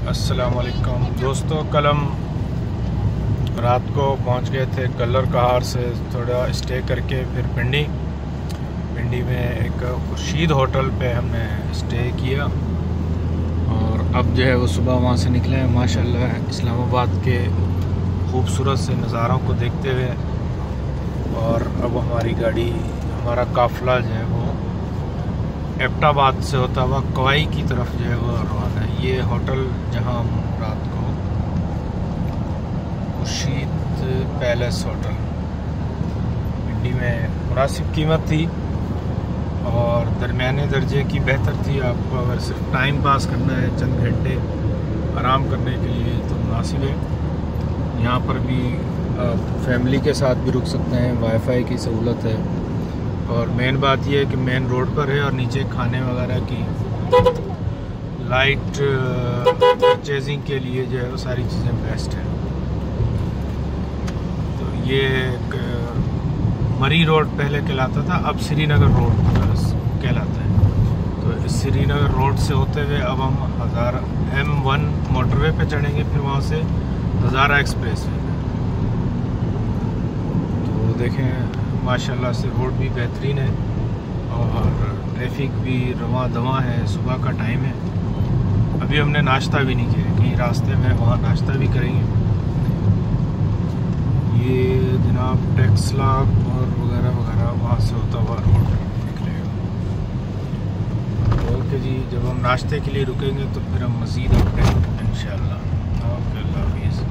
अस्सलाम वालेकुम दोस्तों, कल हम रात को पहुंच गए थे कलर कहार से, थोड़ा स्टे करके फिर पिंडी में एक खुर्शीद होटल पे हमने स्टे किया और अब जो है वो सुबह वहाँ से निकले हैं माशाल्लाह इस्लामाबाद के खूबसूरत से नज़ारों को देखते हुए। और अब हमारा काफ़िला जो है वो एबटाबाद से होता हुआ कवाई की तरफ जो है वो रवाना है। ये होटल जहां हम रात को खुर्शीद पैलेस होटल पिंडी में मुनासिब कीमत थी और दरमियाने दर्जे की बेहतर थी। आपको अगर सिर्फ टाइम पास करना है, चंद घंटे आराम करने के लिए, तो मुनासिब है। यहाँ पर भी फैमिली के साथ भी रुक सकते हैं, वाईफाई की सहूलत है और मेन बात यह है कि मेन रोड पर है और नीचे खाने वगैरह की लाइट परचेजिंग के लिए जो है वो सारी चीज़ें बेस्ट है। तो ये एक मरी रोड पहले कहलाता था, अब श्रीनगर रोड कहलाता है। तो इस श्रीनगर रोड से होते हुए अब हम M1 मोटरवे पे चढ़ेंगे, फिर वहाँ से हज़ारा एक्सप्रेस वे। तो देखें माशाल्लाह से रोड भी बेहतरीन है और ट्रैफिक भी रवां दवां है। सुबह का टाइम है, अभी हमने नाश्ता भी नहीं किया, कहीं रास्ते में वहाँ नाश्ता भी करेंगे। ये जनाब टेक्सला और वगैरह वगैरह वहाँ से होता हुआ रोड निकलेगा। ओके जी, जब हम नाश्ते के लिए रुकेंगे तो फिर हम मज़ीद अपडेट इंशाअल्लाह। ओके, अल्लाह हाफ़िज़।